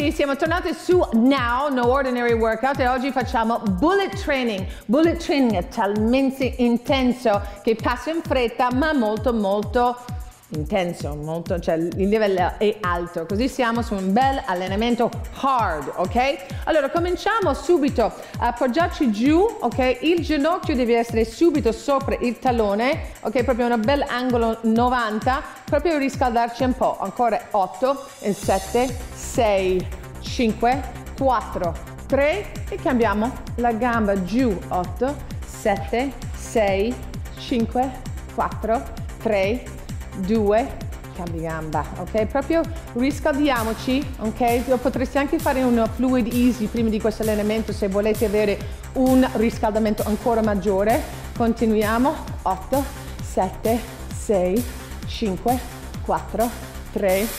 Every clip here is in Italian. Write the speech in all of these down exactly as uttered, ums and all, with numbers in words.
amici, siamo tornati su Now, No Ordinary Workout, e oggi facciamo bullet training. Bullet training è talmente intenso che passa in fretta, ma molto molto intenso, molto, cioè il livello è alto, così siamo su un bel allenamento hard, ok? Allora cominciamo subito a appoggiarci giù, ok? Il ginocchio deve essere subito sopra il tallone, ok? Proprio un bel angolo novanta, proprio per riscaldarci un po'. Ancora otto, sette, sei, cinque, quattro, tre e cambiamo la gamba giù. Otto, sette, sei, cinque, quattro, tre, due, cambi gamba, ok? Proprio riscaldiamoci, ok? Potreste anche fare un fluid easy prima di questo allenamento se volete avere un riscaldamento ancora maggiore. Continuiamo. Otto, sette, sei, cinque, quattro, tre,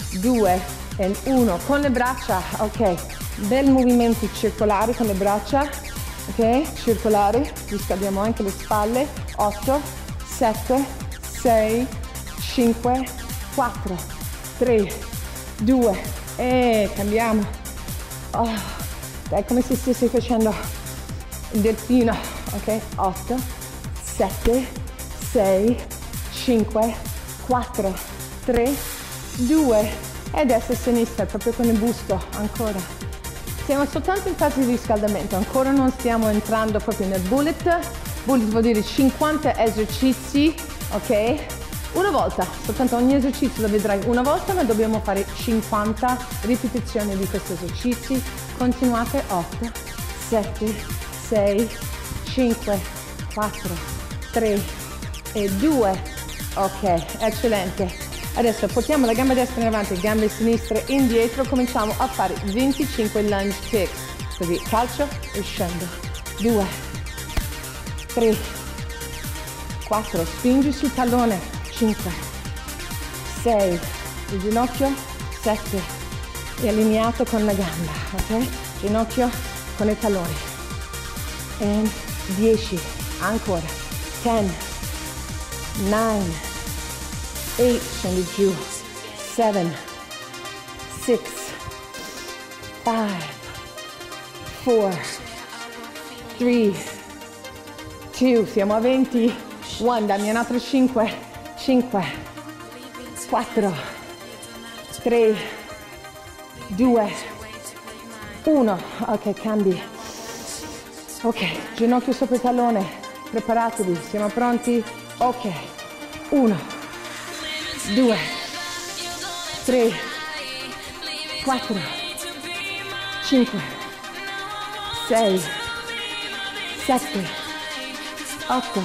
due e uno. Con le braccia, ok? Bel movimenti circolari con le braccia, ok? Circolari. Riscaldiamo anche le spalle. Otto, sette, sei, cinque, quattro, tre, due e cambiamo. Oh, è come se stessi facendo il delfino, ok? otto, sette, sei, cinque, quattro, tre, due e destra e sinistra, proprio con il busto, ancora. Siamo soltanto in fase di riscaldamento, ancora non stiamo entrando proprio nel bullet. Bullet vuol dire cinquanta esercizi, ok? Una volta, soltanto ogni esercizio lo vedrai una volta, ma dobbiamo fare cinquanta ripetizioni di questi esercizi. Continuate. Otto, sette, sei, cinque, quattro, tre e due. Ok, eccellente. Adesso portiamo la gamba destra in avanti, gambe sinistre indietro, cominciamo a fare venticinque lunge kicks. Così, calcio e scendo. due, tre, quattro, spingi sul tallone. cinque, sei, il ginocchio, sette, è allineato con la gamba, ok? Ginocchio con i talloni. E dieci, ancora. dieci, nove, otto, scendi giù. sette, sei, cinque, quattro, tre, due, siamo a venti. uno, dammi un altro cinque. cinque, quattro, tre, due, uno. Ok, cambi. Ok, ginocchio sopra il tallone. Preparatevi, siamo pronti? Ok. uno, due, tre, quattro, cinque, sei, sette, otto,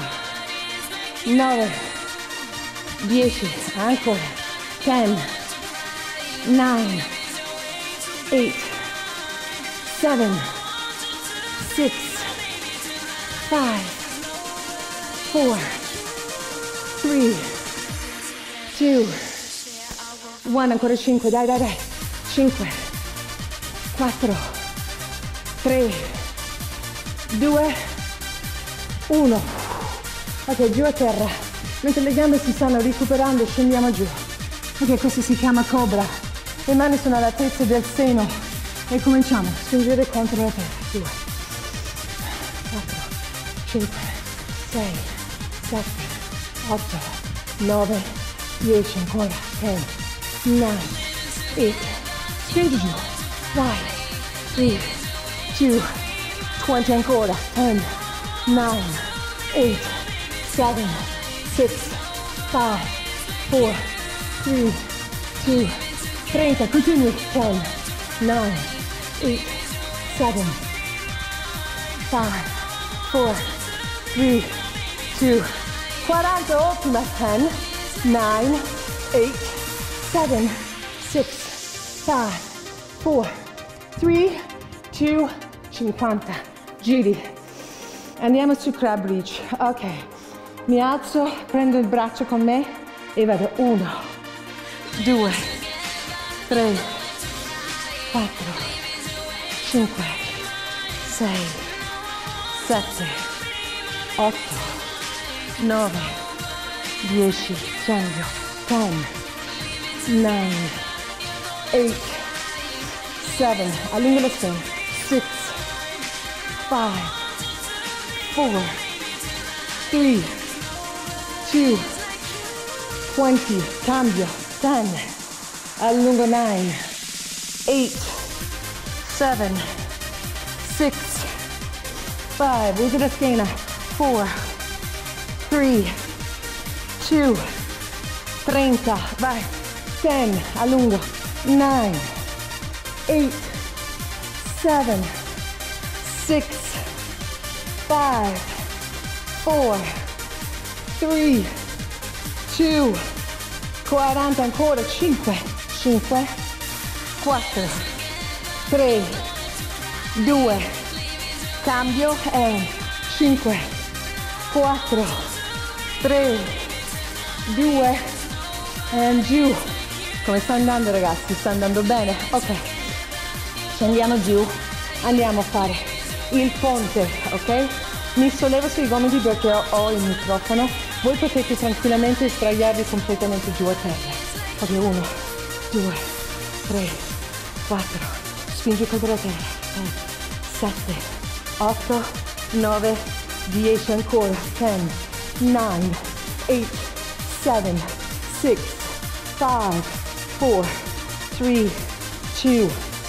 nove, dieci, ancora. dieci, nove, otto, sette, sei, cinque, quattro, tre, due, uno, ancora cinque, dai, dai, dai. cinque, quattro, tre, due, uno. Ok, giù a terra. Mentre le gambe si stanno recuperando, scendiamo giù. Ok, questo si chiama cobra. Le mani sono all'altezza del seno. E cominciamo a spingere contro la terra. due, quattro, cinque, sei, sette, otto, nove, dieci, ancora. dieci, nove, otto, spingi giù. Vai. tre, due, venti, ancora. dieci, nove, otto, sette, six, five, four, three, two, trenta, continui. ten, nine, eight, seven, five, four, three, two, quaranta, ottima. ten, nine, eight, seven, six, five, four, three, two, cinquanta. Giri. Andiamo su crab reach. Ok. Mi alzo, prendo il braccio con me e vado. uno, due, tre, quattro, cinque, sei, sette, otto, nove, dieci, scendo. dieci, nove, otto, seven, allunga la schiena, six, five, four, three, two, twenty, cambio, ten, allungo nine, eight, seven, six, five, usa la schiena, four, three, two, thirty, vai, ten, allungo, nine, eight, seven, six, five, four, three, two, quaranta ancora, cinque, cinque, quattro, tre, due, cambio, e cinque, quattro, tre, due, e giù. Come sta andando ragazzi? Sta andando bene? Ok, scendiamo giù, andiamo a fare il ponte, ok? Mi sollevo sui gomiti perché ho, ho il microfono, voi potete tranquillamente sdraiarvi completamente giù a terra. Ok, uno, due, tre, quattro, spingi contro la terra, sei, sette, otto, nove, dieci ancora, ten, nine, eight, seven, six, five, four, three, two,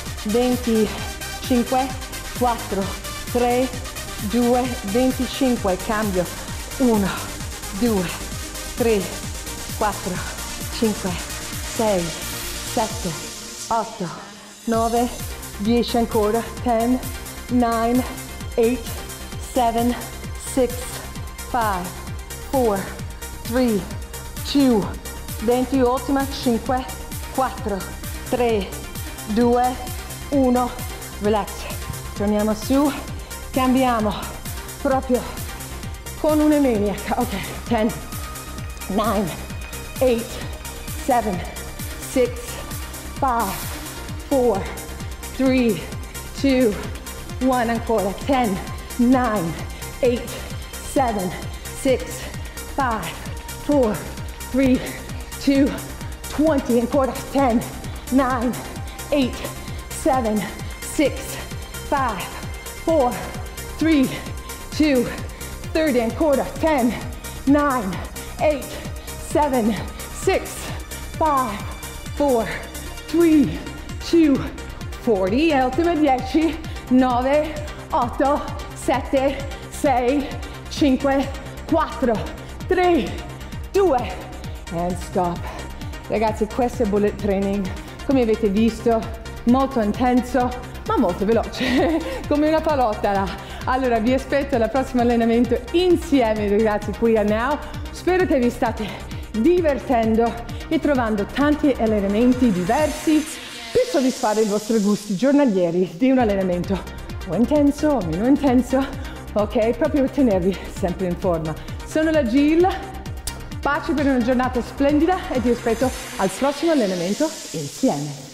venticinque, quattro, tre, due, venticinque, cambio, uno, due, tre, quattro, cinque, sei, sette, otto, nove, dieci ancora, ten, nine, eight, seven, six, five, four, three, two, venti, ultima, cinque, quattro, tre, due, uno, relax, torniamo su, cambiamo proprio con un'emelia, ok, ten, nine, eight, seven, six, five, four, three, two, one, ancora, ten, nine, eight, seven, six, five, four, three, two, twenty, ancora, ten, nine, eight, seven, six, five, four, three, two, thirty, ancora, ten, nine, eight, seven, six, five, four, three, two, forty, e ultima dieci, nove, otto, sette, sei, cinque, quattro, tre, due, and stop. Ragazzi, questo è bullet training, come avete visto, molto intenso, ma molto veloce, come una palotta. Allora, vi aspetto al prossimo allenamento insieme, ragazzi, qui a Now. Spero che vi state divertendo e trovando tanti allenamenti diversi per soddisfare i vostri gusti giornalieri di un allenamento o intenso o meno intenso, ok? Proprio per tenervi sempre in forma. Sono la Jill, pace per una giornata splendida e ti aspetto al prossimo allenamento insieme.